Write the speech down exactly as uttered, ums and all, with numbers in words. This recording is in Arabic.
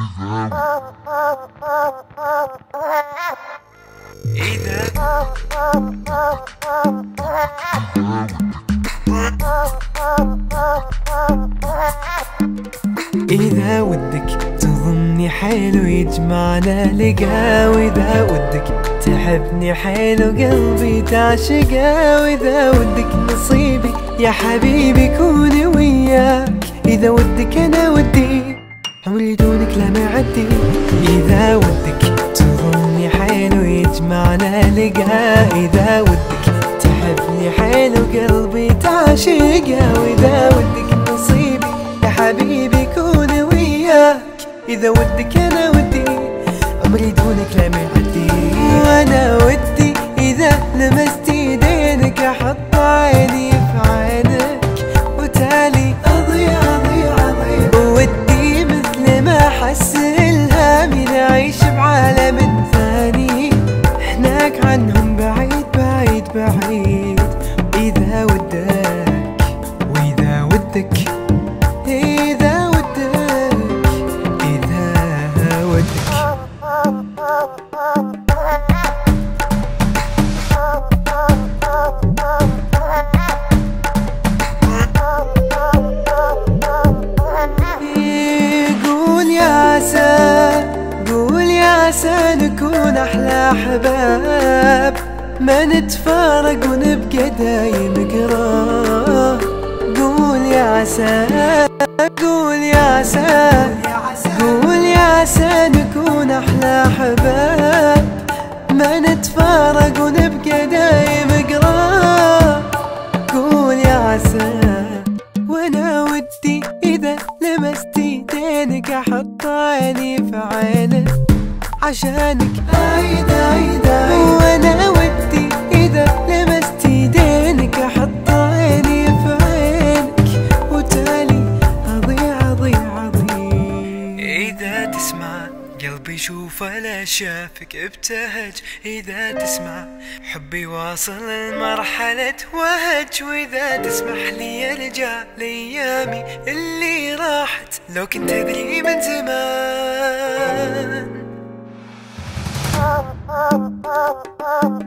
إذا إذا ودك تظني حلو يجمعنا لقا، وإذا ودك تحبني حلو قلبي تعشقه، وإذا ودك نصيبي يا حبيبي يكون وياك، إذا ودك أنا ودي عمري دونك لا معدي. إذا ودك تظني حلو يجمعنا لقا، إذا ودك تحبني حلو قلبي تعشقه، وإذا ودك نصيبي يا حبيبي يكون وياك، إذا ودك أنا ودي عمري دونك لا معدي. وأنا ودي إذا لمست يدينك أحط عيني في عينك، وتالي أضيع أضيع أضيع، ودي مثل ما أحس إلهامي نعيش بعالم ثاني هناك عنهم بعيد بعيد بعيد. إذا ودك وإذا ودك إذا ودك إذا ودك قول يا عسى قول يا عسى نكون أحلى أحباب، ما نتفارق ونبقى دايم قراب. قول يا عسى قول يا عسى قول يا عسى نكون أحلى أحباب، ما نتفارق ونبقى دايم قراب. قول يا عسى وانا ودي إذا لمست يدينك أحط عيني في عينك عشانك عيد عيد عيد. وانا ودي إذا لمست يدينك أحط عيني في عينك، وتالي أضيع أضيع أضيع. إذا تسمع قلبي يشوف لا شافك ابتهج، إذا تسمع حبي واصل لمرحلة وهج، وإذا تسمح لي أرجع لأيامي اللي راحت لو كنت أدري من زمان.